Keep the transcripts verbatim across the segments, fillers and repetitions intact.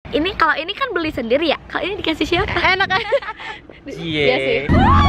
Ini kalau ini kan beli sendiri ya. Kalau ini dikasih siapa? Enak kan? Iya sih.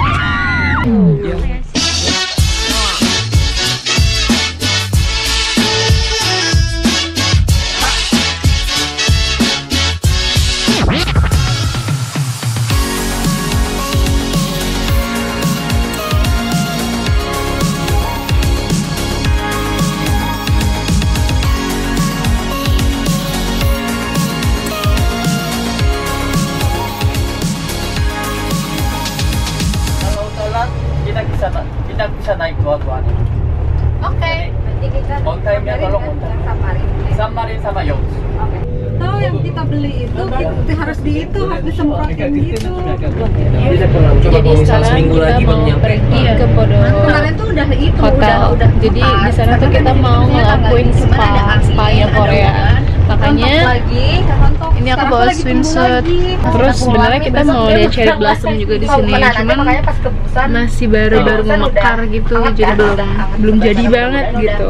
Kita bisa kita bisa naik dua-duanya. Oke. On time-nya tolong on time. Samarin sama yacht. Tahu yang kita beli itu kita harus di itu harus disemprotin gitu. Coba kalau misal seminggu lagi baru nyampe. Pergi ke Podor Kemarin tuh udah itu hotel. udah udah. Jadi di sana tuh kita mau ngelakuin spa, spa yang Korea. Makanya ini aku bawa swimsuit. Terus sebenarnya kita mau lihat cherry blossom juga di sini. Cuman masih baru-baru memekar gitu, jadi belum belum jadi banget gitu.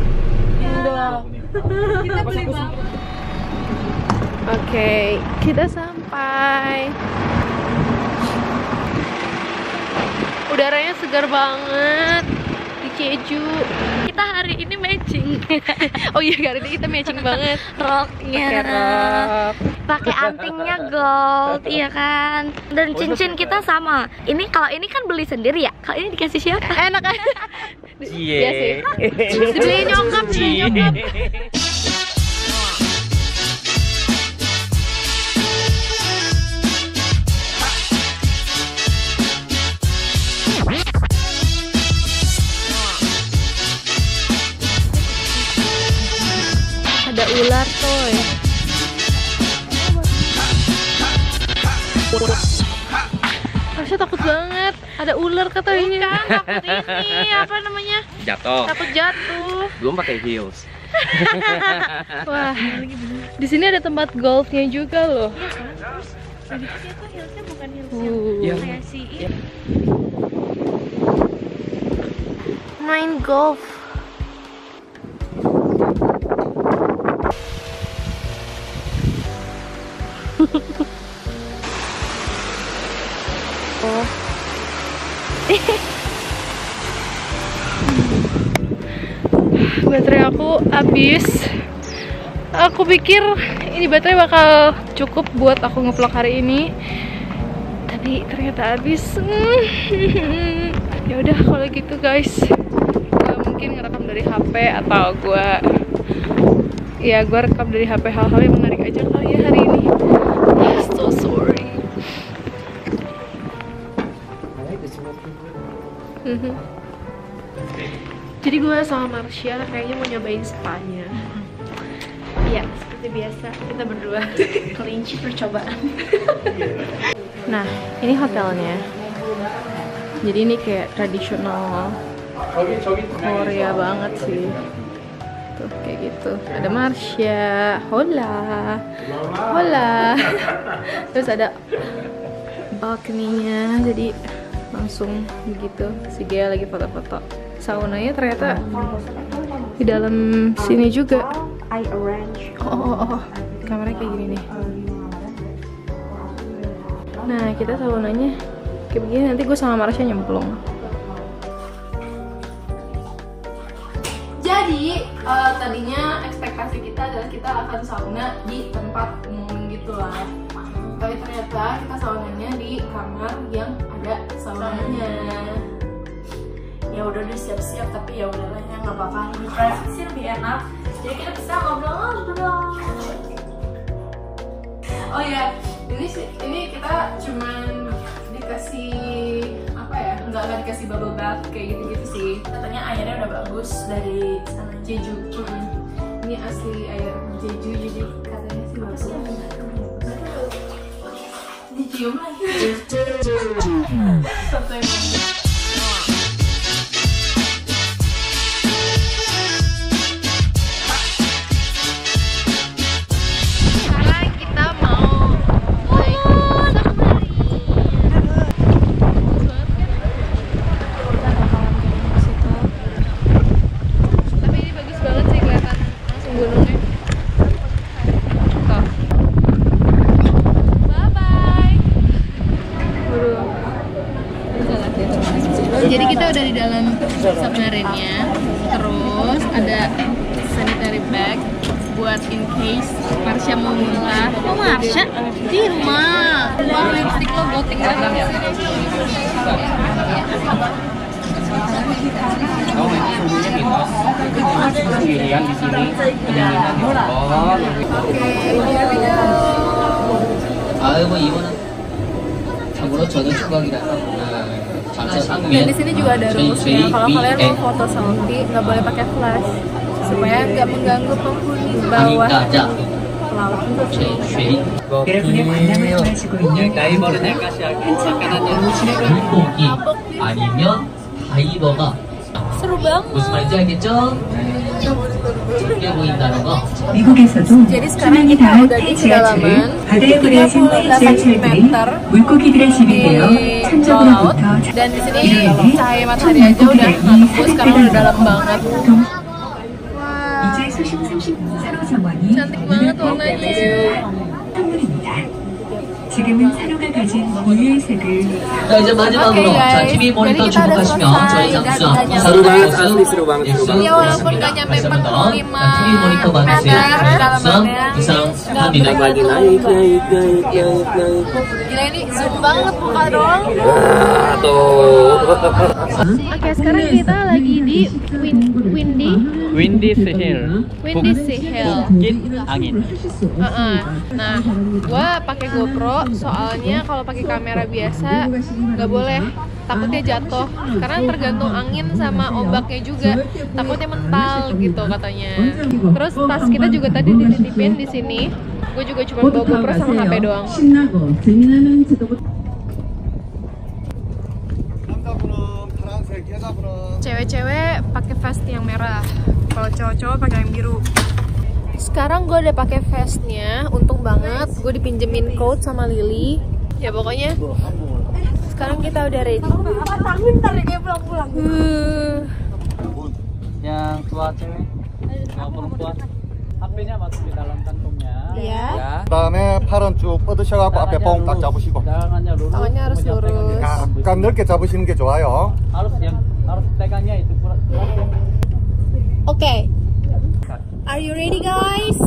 Kita beli banget. Oke, kita sampai. Udaranya segar banget di Jeju. Kita hari ini matching. Oh iya, hari ini kita matching banget. Roknya, Pakai rok. pakai antingnya gold, iya kan? Dan cincin kita sama. Ini kalau ini kan beli sendiri ya. Kalau ini dikasih siapa? Enak kan? Iya sih. Iya. Dibeli nyokap, dibeli nyokap. Ada ular toy. Rasanya takut banget. Ada ular katanya. Takut ini apa namanya? Jatuh. Takut jatuh. Belum pakai heels. Wah, di sini ada tempat golfnya juga loh. Tadi kan itu heelsnya bukan heels Uh. yang kreasi. Main golf. Oh. Baterai aku habis. Aku pikir ini baterai bakal cukup buat aku ngevlog hari ini, tapi ternyata habis. Ya udah kalau gitu guys, gua mungkin ngerekam dari H P atau gua ya gua rekam dari H P hal-hal yang menarik aja kali ya hari ini. So sorry. Jadi gue sama Marsha kayaknya mau nyobain spa-nya. Iya, seperti biasa kita berdua kelinci percobaan. Nah, ini hotelnya. Jadi ini kayak tradisional Korea banget sih. Tuh kayak gitu. Ada Marsha, hola, hola. Terus ada balcony-nya, jadi langsung begitu. Si Gea lagi foto-foto. Saunanya ternyata di dalam sini juga. Oh, oh, oh, oh. Kamarnya kayak gini nih. Nah, kita saunanya kayak begini. Nanti gue sama Marsha nyemplung. Jadi uh, tadinya ekspektasi kita adalah kita akan sauna di tempat umum gitu lah. Tapi ternyata kita saunanya di kamar yang ada saunanya. Ya udah udah siap-siap, tapi ya udahlah ya nggak apa-apa, ini private sih lebih enak, jadi kita bisa ngobrol-ngobrol. Oh ya, ini sih ini kita cuman dikasih apa ya, nggak nggak dikasih bubble bath kayak gitu-gitu sih. Katanya airnya udah bagus dari sana Jeju. Mm-hmm. Ini asli air Jeju, jadi katanya sih bagus. dicium lagi. Sampai mau muntah. Oh Marsha di rumah. Wah, lipstick lo goting banget di sini. Oh, ini suhunya minus. Sendirian di sini. Kedinginan di bawah. 아이고 이거는 참고로 저는 추각이라서 Dan di sini juga ada rumusnya. Kalau kalian mau foto selfie nggak boleh pakai flash supaya nggak mengganggu penghuni bawah laut. 다이버를 날가시하고 잠깐만요. 물고기 아니면 다이버가 Seru banget. 무슨 말인지 알겠죠? 작게 보인다는 거. 미국에서도 Jadi sekarang 수명이 kita 다한 udah di 지하철은 kedalaman 바다에 버려진 tiga puluh delapan 지하철들이 meter 물고기들의 집이 di 되어 bawah 천적으로부터 laut. Dan di sini 이로 인해 cahaya matahari aja udah nembus karena udah dalam banget. 이제 수심 삼십 산호 정원이 Cantik banget warnanya. 선물입니다. 지금은 산호가 가진 고유의 색을 자 이제 마지막으로 Oke, 자 guys. 티비 모니터 Jadi kita udah 주목하시면 selesai 저희 dan 장수 udah 서로 nyampe. 방송 seru banget, seru 예수 banget. Ya walaupun nggak nyampe 다시 empat 한번 puluh 더 lima 티비 모니터 받으세요. meter 장수 kedalamannya. 이상 합니다. Lagi naik, naik, naik, naik, naik. Gila ini zoom banget muka doang. Ah, tuh. Oke, sekarang kita lagi di Win Windy Windy Hill. Windy Sea Hill. Bukit angin. Uh-uh. Nah, gua pakai GoPro soalnya kalau pakai kamera biasa nggak boleh, takutnya jatuh karena tergantung angin sama ombaknya juga, takutnya mental gitu katanya. Terus tas kita juga tadi dititipin di sini. Gue juga cuma bawa GoPro sama H P doang. Cewek-cewek pakai vest yang merah, kalau cowok-cowok pakai yang biru. Sekarang gue udah pakai vestnya, untung banget gue dipinjemin coat sama Lily. Ya pokoknya sekarang kita udah ready. Uh. Yang tua cewek, yang perempuan. H P-nya masuk di dalam kantongnya. Iya. Ya. 그다음에 팔은 쭉 뻗으셔갖고 앞에 뽕 딱 잡으시고 Tangannya lurus. Tangannya harus kemudian lurus. pegangnya 약간 넓게 잡으시는 게 좋아요. Harus yang harus pegangnya itu kurang. Oke. Are you ready guys?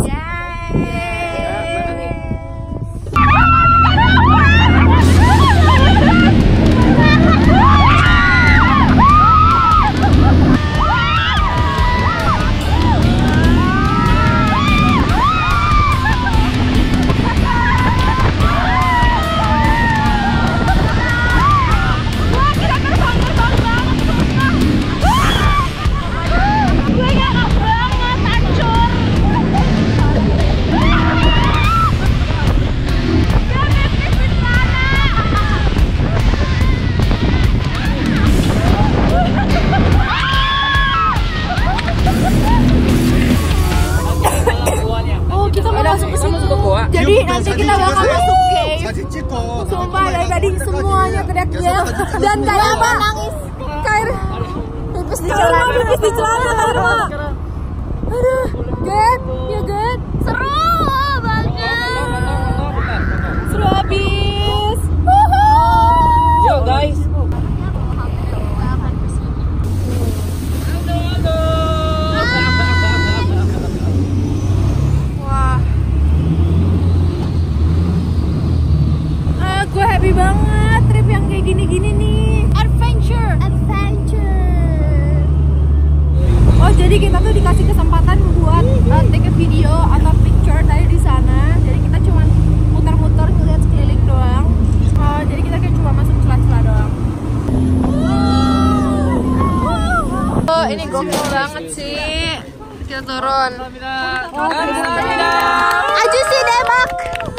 Jadi nanti kita bakal masuk cave. 사진 찍고 Sumpah dari tadi semuanya teriak-teriak dan kayak apa nangis. Kayak pipis di celana, pipis di celana Karma. Aduh, Get, ya Get. Seru banget. Seru habis. Yo guys. Gue happy banget trip yang kayak gini-gini nih. Adventure, adventure. Oh jadi kita tuh dikasih kesempatan buat uh, take a video atau picture dari di sana. Jadi kita cuma muter-muter ngeliat sekeliling doang. Uh, jadi kita kayak cuma masuk celah-celah doang. Oh ini gokil banget sih. Kita turun. Aju sih Demak.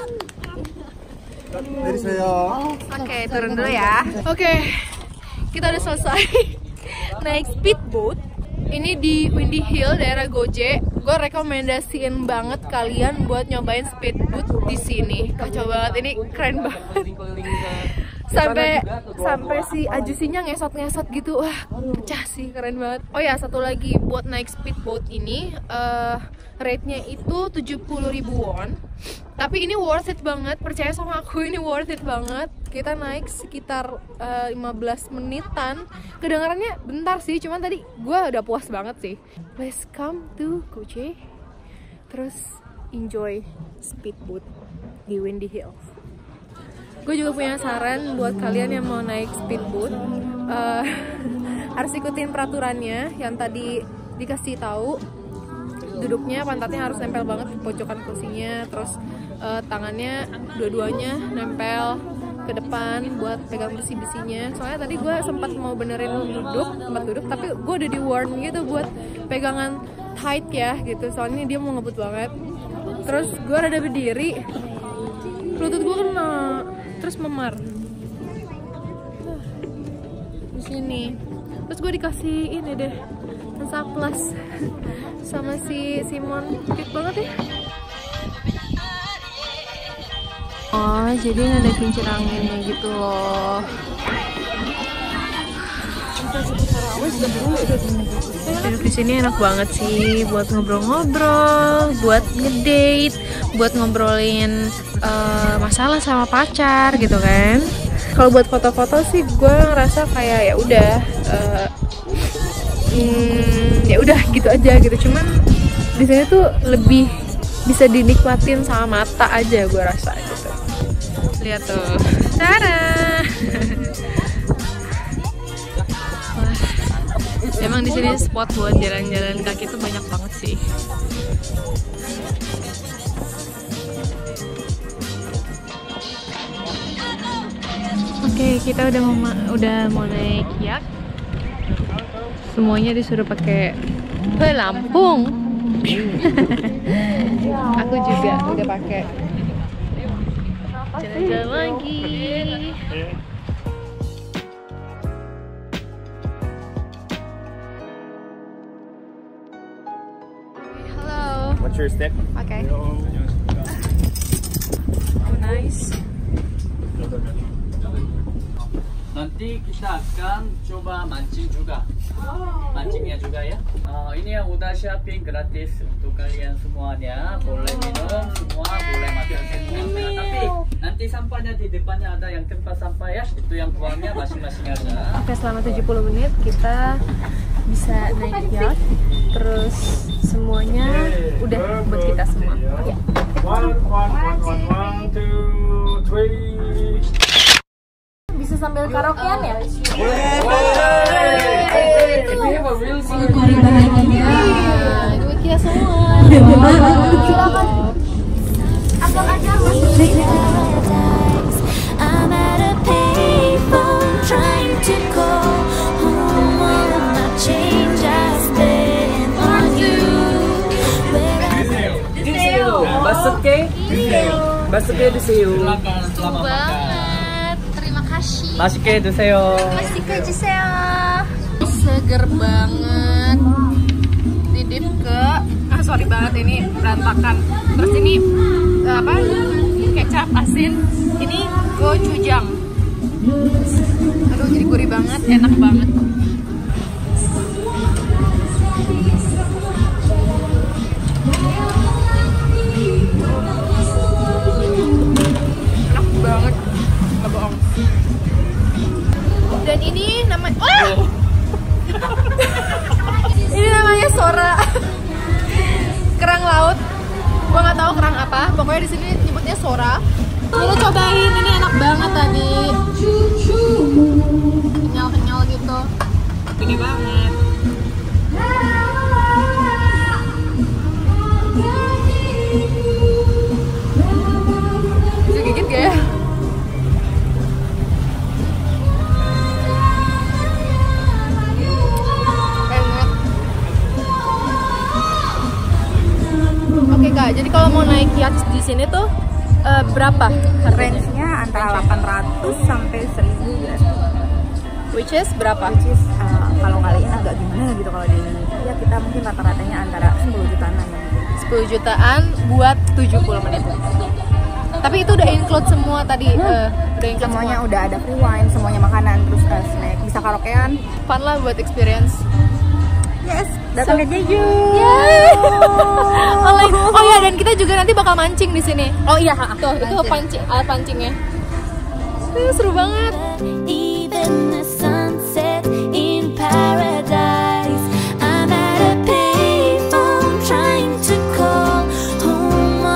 내리세요. Oke, turun dulu ya. Oke, kita udah selesai naik speedboat. Ini di Windy Hill, daerah Goje. Gue rekomendasiin banget kalian buat nyobain speedboat di sini. Kacau banget, ini keren banget. Sampai sampai si ajusinya ngesot-ngesot gitu, wah pecah sih, keren banget. Oh ya, satu lagi buat naik speedboat ini, uh, rate-nya itu tujuh puluh ribu won. Tapi ini worth it banget, percaya sama aku, ini worth it banget. Kita naik sekitar uh, lima belas menitan. Kedengarannya bentar sih, cuman tadi gue udah puas banget sih. Let's come to Goje. Terus enjoy speedboat di Windy Hills. Gue juga punya saran buat kalian yang mau naik speedboat, uh, harus ikutin peraturannya yang tadi dikasih tahu. Duduknya pantatnya harus nempel banget di pojokan kursinya, terus uh, tangannya dua-duanya nempel ke depan buat pegang besi-besinya. Soalnya tadi gue sempat mau benerin duduk, tempat duduk, tapi gue udah di warn gitu buat pegangan tight ya gitu. Soalnya dia mau ngebut banget. Terus gue rada berdiri, lutut gue kena, terus memar di sini. Terus gue dikasih ini deh, Hansaplast sama si Simon, cute banget ya. Oh, jadi ada kincir anginnya gitu loh. Duduk di sini enak banget sih buat ngobrol-ngobrol, buat ngedate, buat ngobrolin uh, masalah sama pacar gitu kan. Kalau buat foto-foto sih gue ngerasa kayak ya udah, uh, hmm, ya udah gitu aja gitu. Cuman di sini tuh lebih bisa dinikmatin sama mata aja gue rasa gitu. Lihat tuh, cara. Emang di sini spot buat jalan-jalan kaki tuh banyak banget sih. Oke, kita udah mau udah mau naik yak. Semuanya disuruh pakai pelampung. Aku juga udah pakai. Jalan-jalan lagi. What's your step? Okay. Oh, nice. Nanti kita akan coba mancing juga. Mancingnya juga ya. Uh, ini yang udah siapin gratis untuk kalian semuanya. Boleh minum semua, boleh makan semua. Tapi nanti sampahnya di depannya ada yang tempat sampah ya. Itu yang buangnya masing-masing ada. Oke, selama tujuh puluh menit kita bisa naik yacht. Terus semuanya udah buat kita semua. Ya. One, one, one, one, one, two, three. Bisa sambil karaokean ya? Duit kita semua. Silakan. Angkat aja Mas. Basuke, basuke 드세요. Betul banget. Terima kasih. 맛있게 드세요. Masike 주세요. Seger banget. Didip ke, ah sorry banget ini berantakan. Terus ini apa? Kecap asin. Ini gochujang. Aduh jadi gurih banget, enak banget. Banget, nggak bohong. Dan ini namanya, oh! Ini namanya sora, kerang laut. Gua nggak tahu kerang apa. Pokoknya di sini nyebutnya sora. Kita cobain, ini enak banget tadi. Kenyal-kenyal gitu. Gede banget. Bisa gigit gak ya? Oke kak, jadi kalau mau naik yacht di sini tuh uh, berapa? Range-nya antara delapan ratus sampai seribu ya. Which is berapa? Which is uh, kalau kalian agak gimana gitu kalau di Indonesia ya kita mungkin rata-ratanya antara sepuluh jutaan aja. sepuluh jutaan buat tujuh puluh menit. Tapi itu udah include semua tadi, hmm. uh, udah include semuanya semua. Udah ada free wine, semuanya makanan, terus uh, snack, bisa karaokean. Fun lah buat experience. Yes, datang so, ke Jeju. Yeah. oh, like, oh ya, dan kita juga nanti bakal mancing di sini. Oh iya, tuh itu pancing, alat pancingnya. Uh, seru banget. Even the sunset in paradise. I'm at a payphone trying to call home.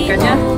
ikannya.